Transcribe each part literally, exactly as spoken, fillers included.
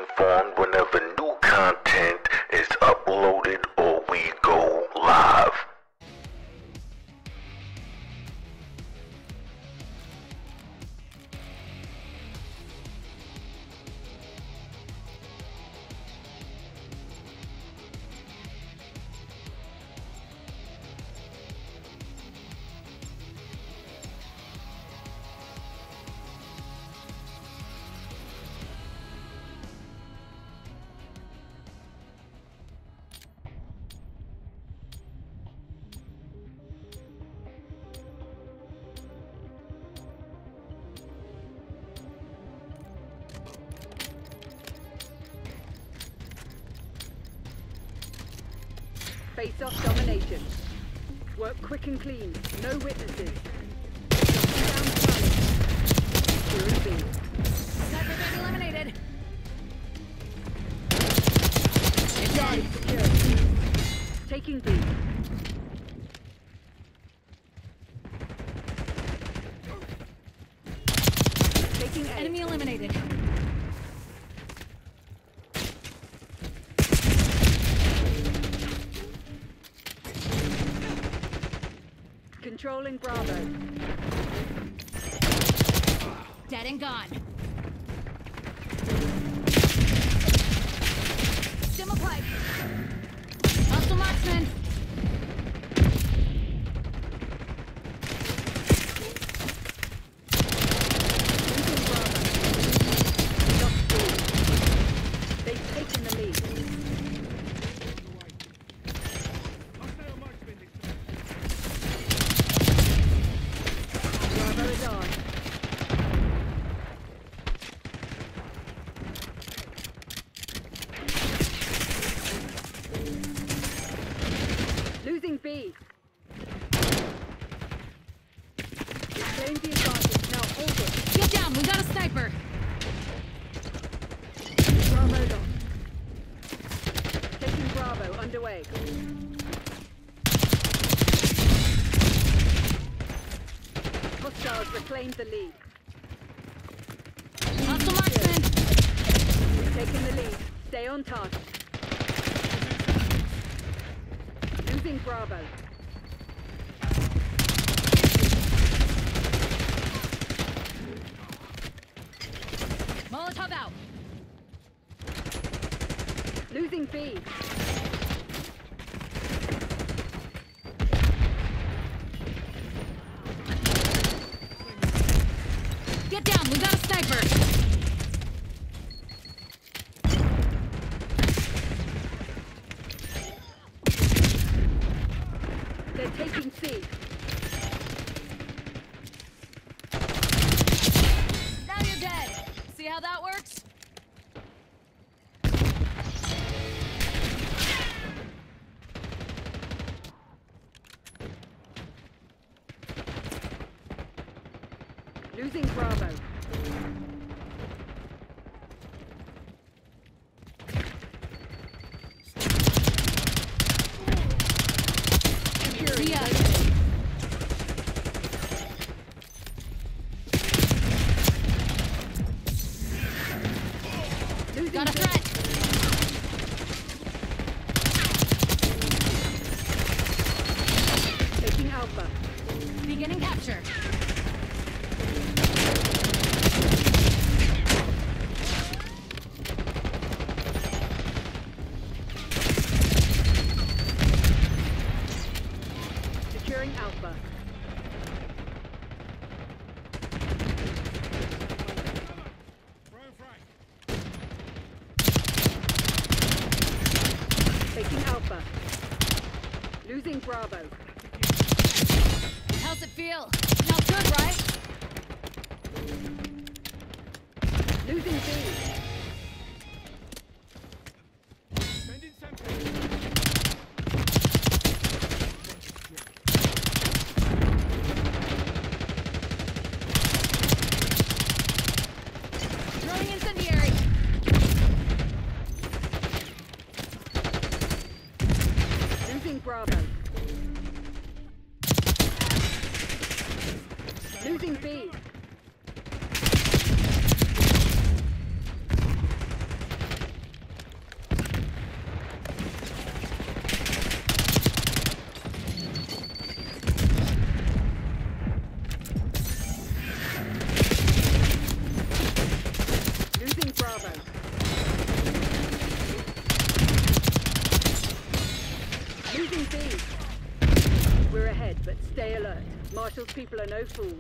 informed whenever new content is uploaded or we go live. Face off domination. Work quick and clean. No witnesses. Securing B. Sniper been eliminated. It's dead. Secure. Taking B. Taking A. Enemy eliminated. Controlling Bravo. Dead and gone. Stim a pipe. Hostile marksman. Losing Bravo. Lost B. They've taken the lead. Bravo is on. Losing B. Claim the advantage. Now hold it. Get down. We got a sniper. Bravo lost. Taking Bravo underway. Hostiles reclaimed the lead. Hostile marksman. We've taken the lead. Stay on task. Losing Bravo. Molotov out. Losing B. Get down. We got a sniper. They're taking C. Now you're dead. See how that works? Losing Bravo. Securing See ya. A. Losing Got a B. threat. Taking Alpha. Beginning capture. Securing Alpha. Taking Alpha. Losing Bravo. How's it feel? Smells good, right? Losing B. Throwing incendiary. Losing Bravo. Losing B. but stay alert. Marshall's people are no fools.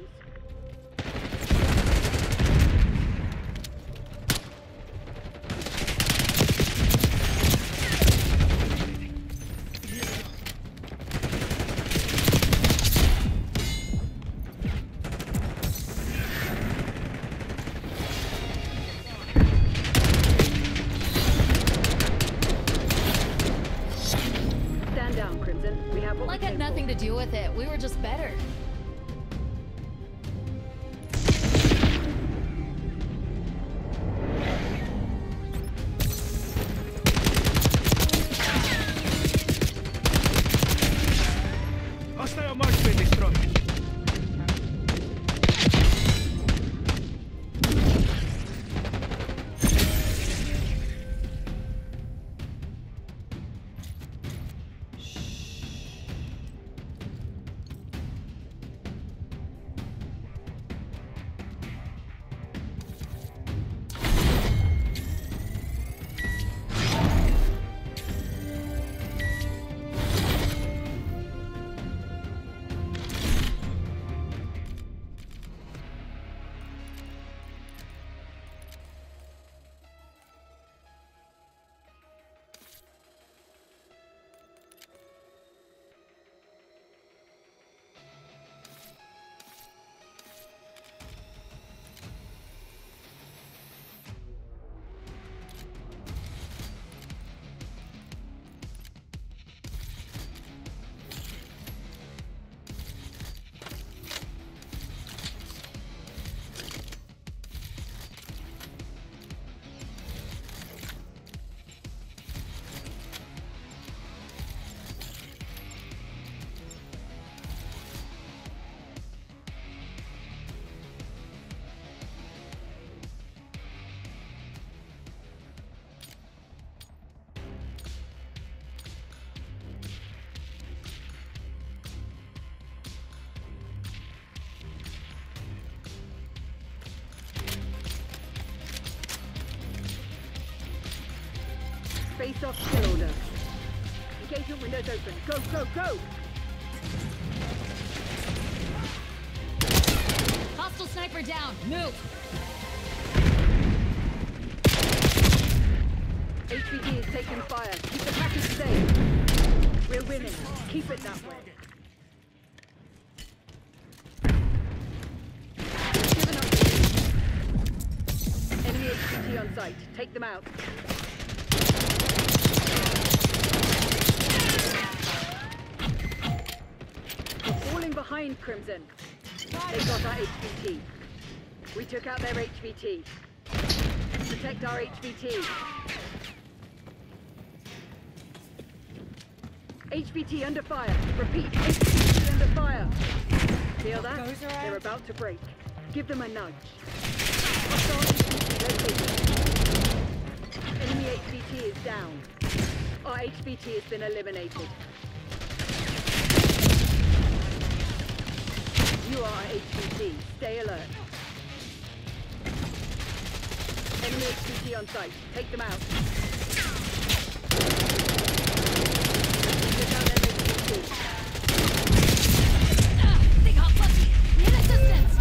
Stand down, Crimson. We have what Like we had came nothing for. to do with it. We were just better. Hostile Moshpit destroyed. Face off kill order. Engagement windows open. Go, go, go! Hostile sniper down. Move. H V T is taking fire. Keep the package safe. We're winning. Keep it that way. Given up. Enemy H V T on site. Take them out. We're falling behind, Crimson. They got our H V T. We took out their H V T. Protect our H V T. H V T under fire. Repeat, H V T under fire. Feel that? They're about to break. Give them a nudge. Hostile H V T located. Enemy H V T is down. Our H V T has been eliminated. You are our H V T. Stay alert. Enemy H V T on site. Take them out. Take out their H V T. Ah, they got lucky. Need assistance.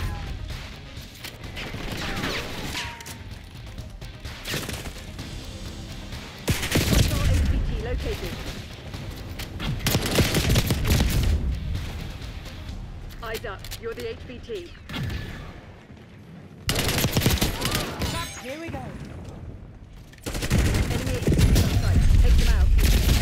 Hostile H V T located. Eyes up. You're the H V T. Here we go. Enemy H V T on site. Take them out.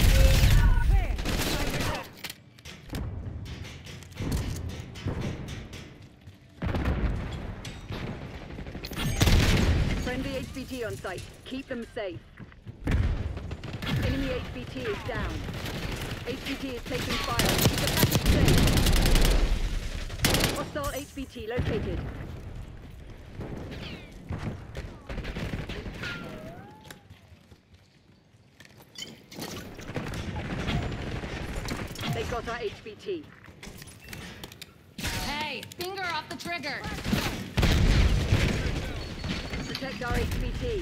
Friendly H V T on site. Keep them safe. Enemy H V T is down. H V T is taking fire. Keep the package safe. Hostile H V T located. They got our H V T. Hey, finger off the trigger. Protect our H V T.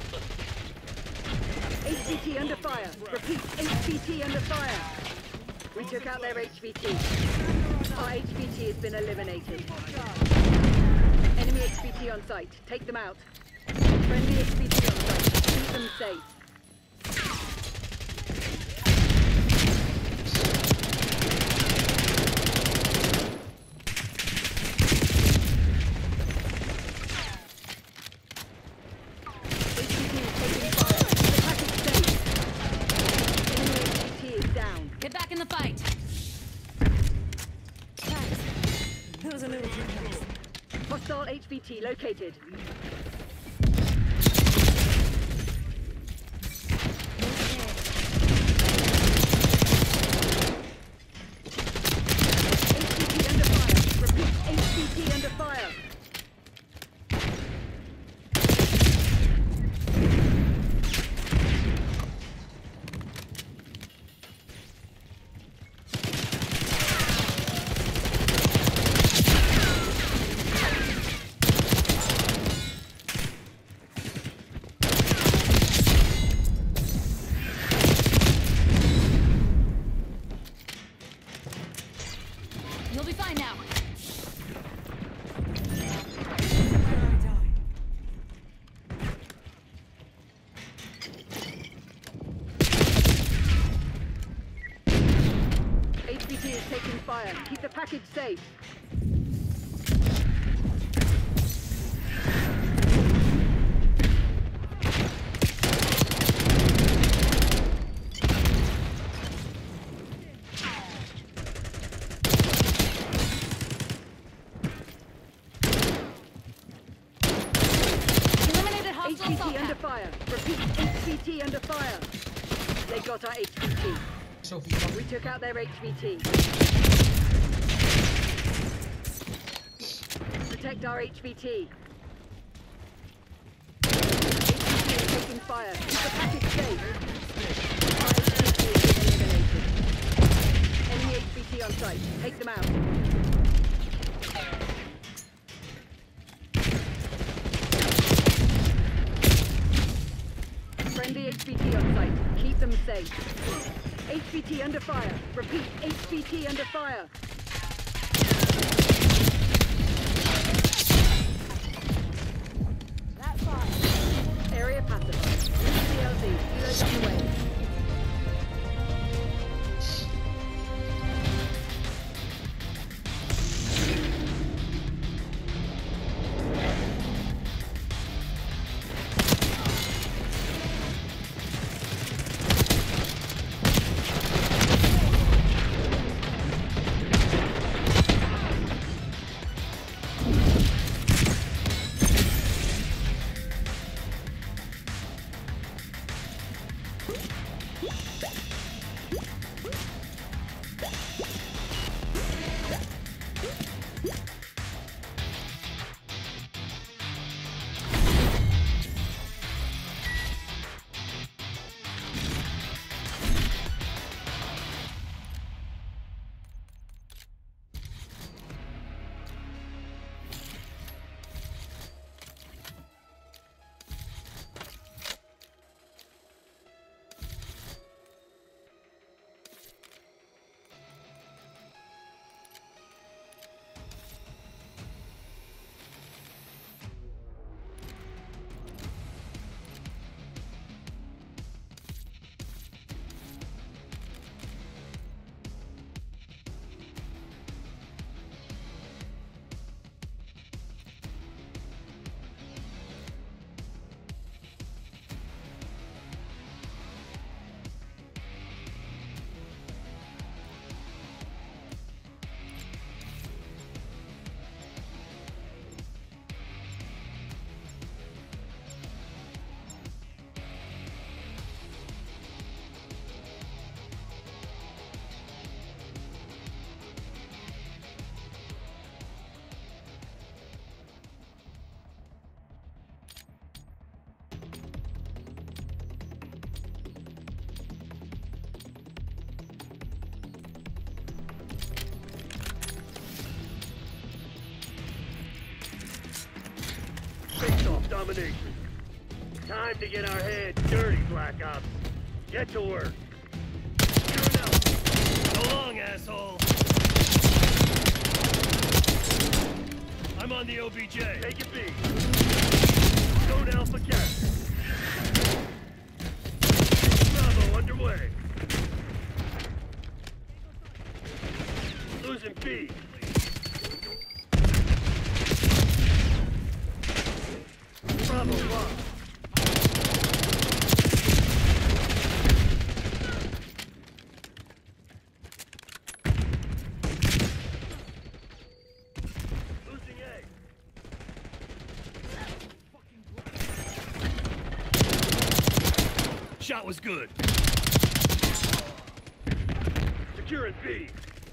H V T under fire. Repeat, H V T under fire. We took out their H V T. Our H V T has been eliminated. Enemy H V T on site. Take them out. Friendly H V T on site. Keep them safe. Get back in the fight. Thanks. That was a little too close. Hostile H V T located. H V T under fire. Repeat, H V T under fire. You'll be fine now. H V T is taking fire. Keep the package safe. Eliminated H hostile V assault T under pack. fire. Repeat, H V T under fire. They got our H V T. Sophie, We took out their H V T. Protect our H V T. H V T is taking fire. Keep the package safe. Our H V T has been eliminated. Enemy H V T on site. Take them out. Friendly H V T on site. Keep them safe. H V T under fire. Repeat, H V T under fire. That's fine. Area pacified. C L Z. Healers on the way. Domination. Time to get our heads dirty, Black Ops. Get to work. Here and out. So long, asshole. I'm on the O B J. Take it B. Zone Alpha captured. Bravo underway. Losing B. Bravo lost. Losing A. Shot was good. Securing B.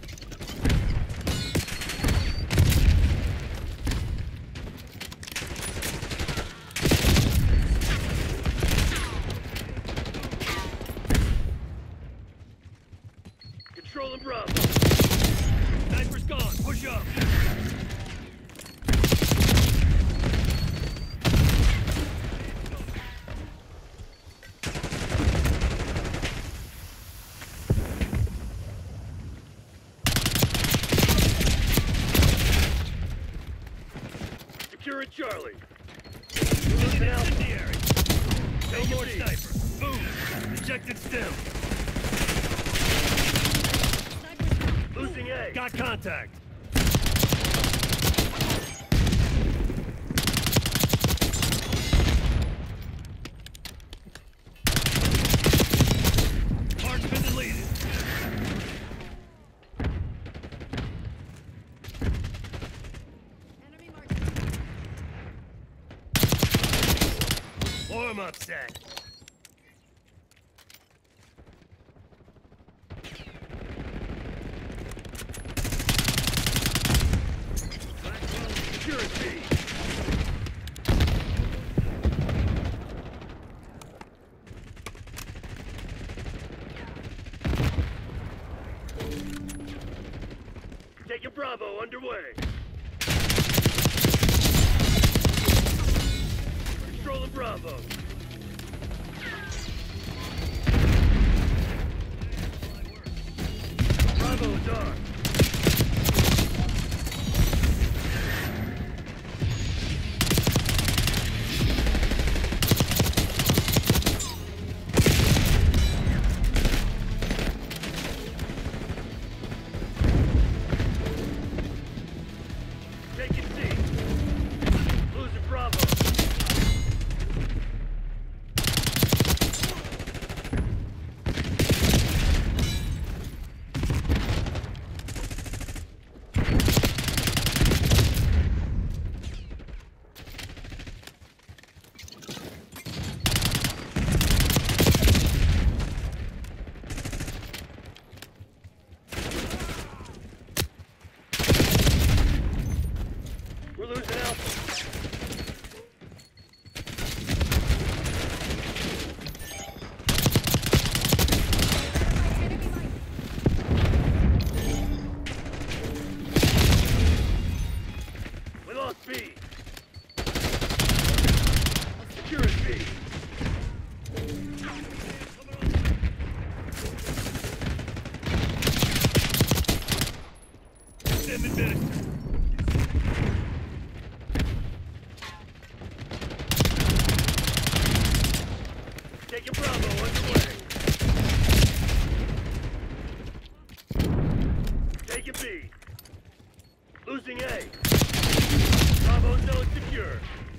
Controlling Bravo. Sniper's gone. Push up. Securing Charlie. Losing incendiary. No more sniper. Boom. Ejected stem. Losing A. Got contact. Mark's been deleted. Enemy mark. Warm up set. Security. Taking Bravo underway. Controlling Bravo. Bravo is armed. Taking C. Losing Bravo. We're losing Alpha. We lost B. Securing B. Seven minutes. Taking Bravo underway. Taking B. Losing A. Bravo zone secure.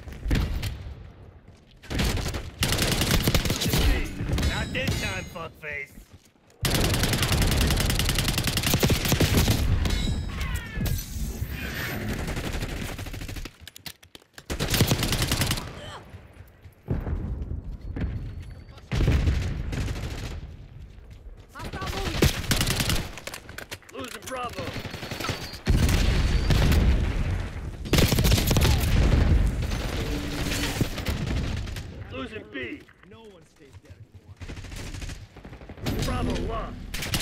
Losing B. Not this time, fuckface. Losing Bravo. Losing B. No one stays dead anymore. Bravo lost.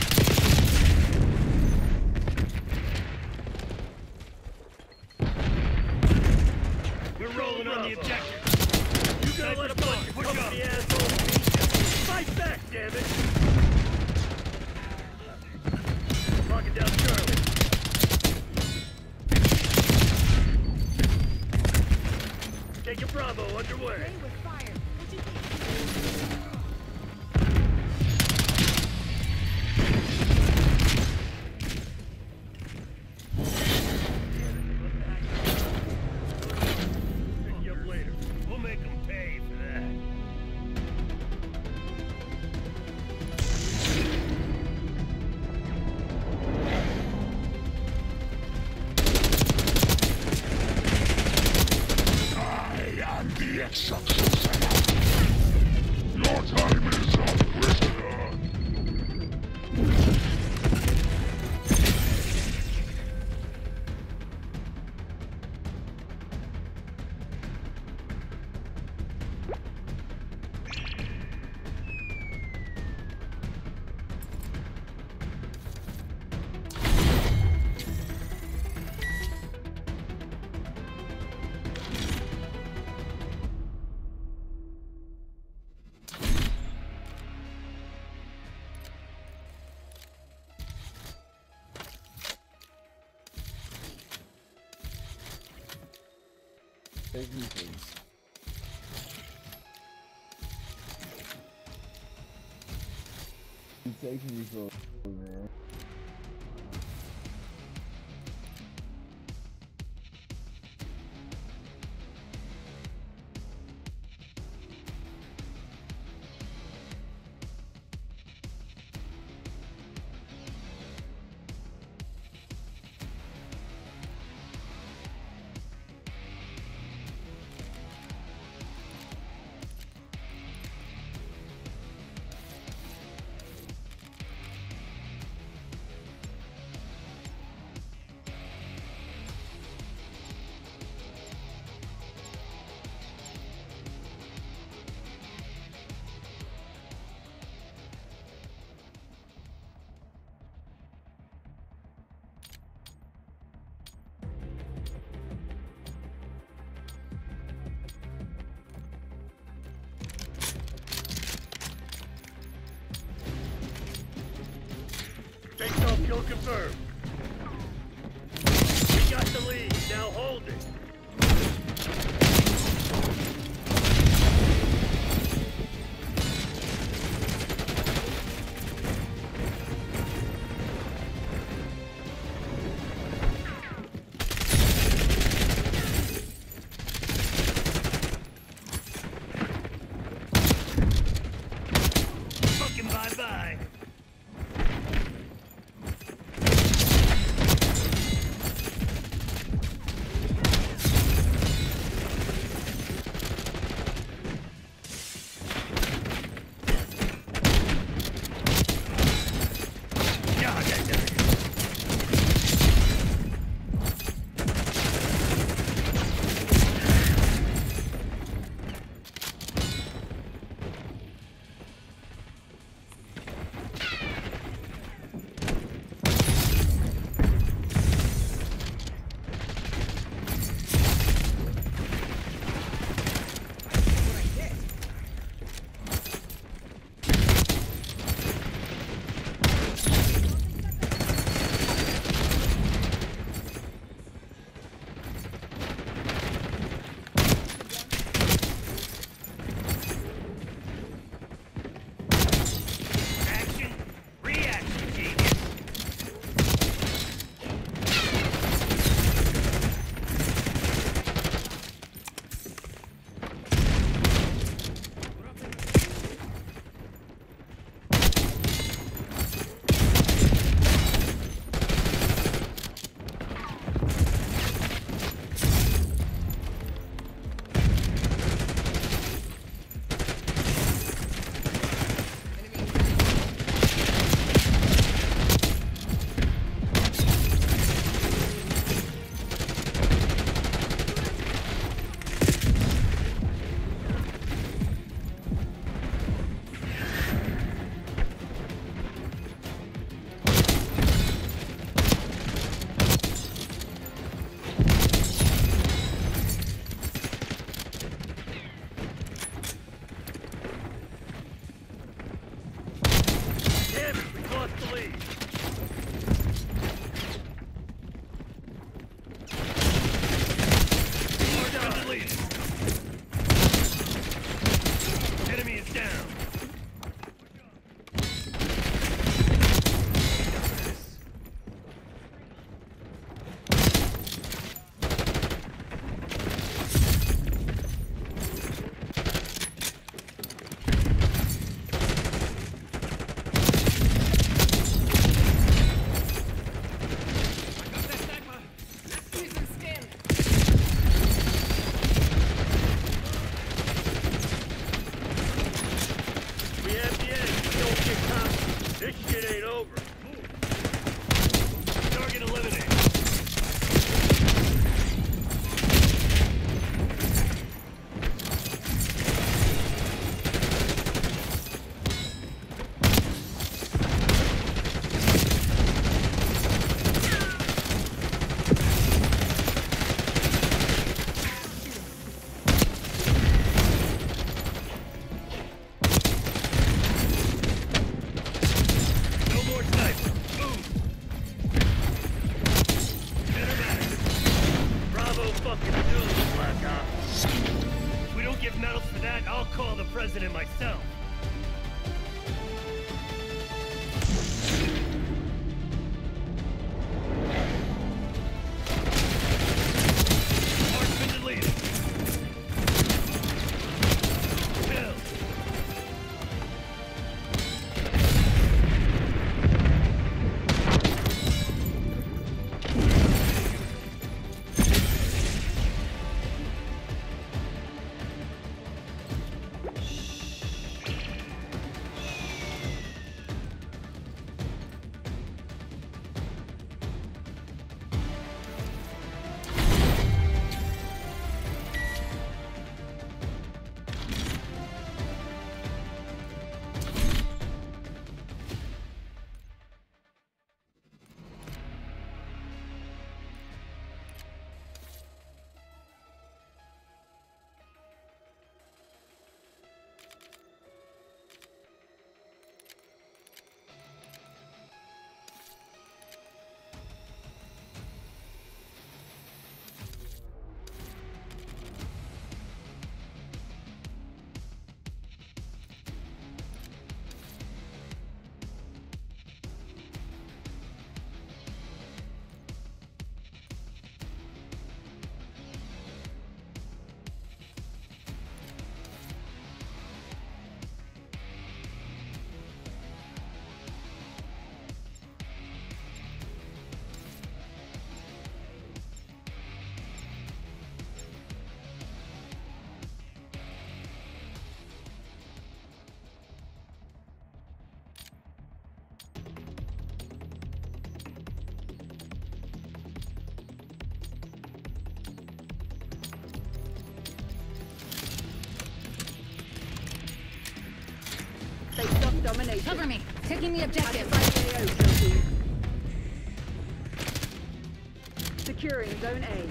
We're rolling on the objective. You gotta let a bunch of push up. The asshole. Fight back, damn it. Bravo underway. Play with fire. What you think? Pick you up later. We'll make them pay for that. I am the executioner. Your time is up, prisoner. Take me, please. You taking me for, man. Take off kill confirmed. We got the lead. Now hold it. Fucking bye-bye. We have the edge. We don't get caught. This shit ain't over. Move. Target eliminated. Medals for that, I'll call the president myself. Marksman deleted. Kill. They stop domination. Cover me. Taking the objective. Securing Zone A.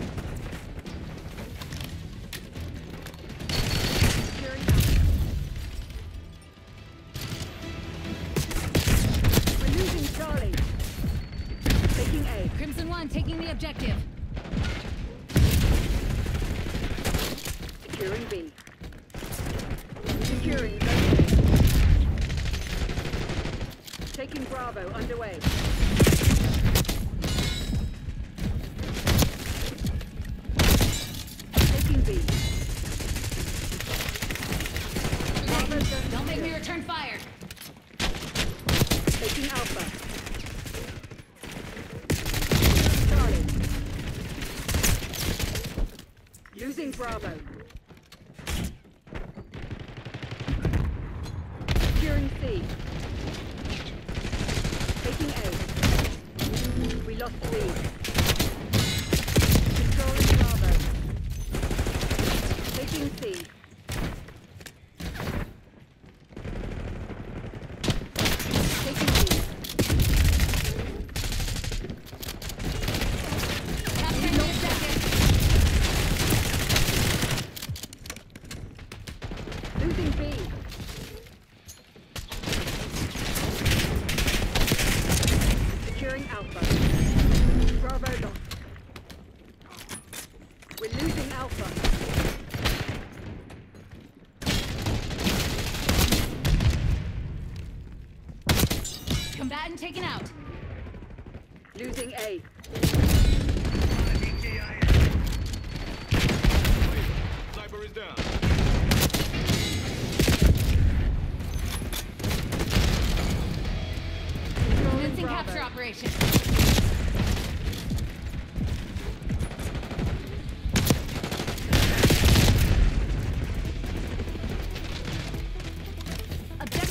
Securing Alpha. We're losing Charlie. Taking A. Crimson One taking the objective. Securing B. Securing Zone A. Taking Bravo underway. Taking B. Bravo zone Don't make secure. me return fire. Taking Alpha. Charlie. Losing Bravo. Securing C. Taking A. We lost B. Controlling Bravo. Taking C. Taking B. Capturing the objective. Losing B. Securing Alpha. Bravo lost. We're losing Alpha. Combatant taken out. Losing A. Sniper is down. Controlling Commencing Bravo. capture operation. Objective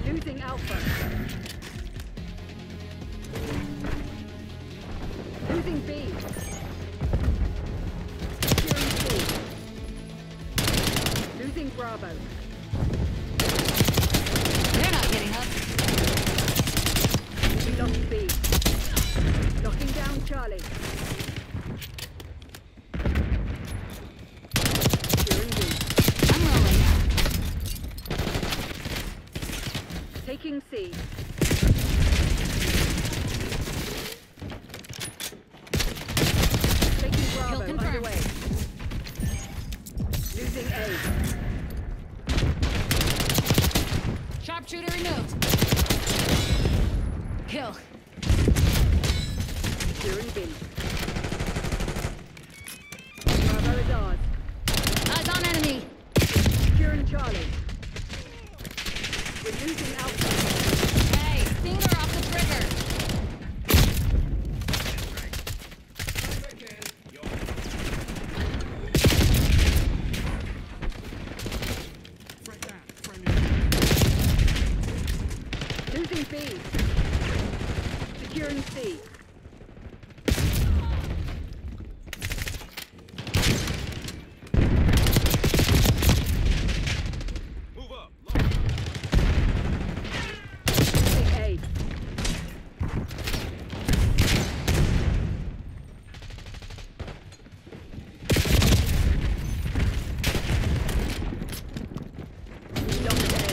Losing Alpha. Losing B. Securing C. Losing Bravo. They're not getting us. We lost B. Locking down Charlie. Securing B. I'm rolling now. Taking C. Taking Bravo confirmed. underway. Losing A. Sharpshooter removed. Kill. Securing B. Bravo is ours. Eyes on enemy. Securing Charlie. We're losing Alpha. Hey, finger off the trigger. Losing B. Securing C. Move up. Losing A. We lost A.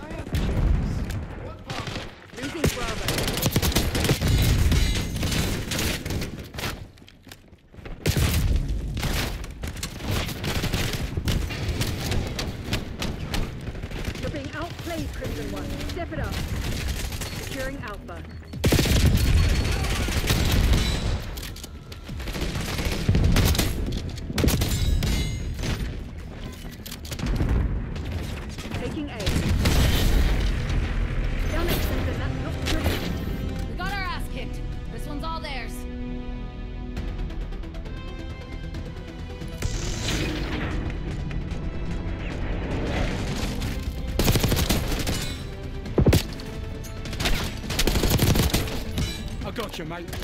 Losing Bravo. You're being outplayed, Crimson One. Step it up. Securing Alpha. Taking A. Damn it, Crimson, that's not good. We got our ass kicked. This one's all theirs. I got you, mate.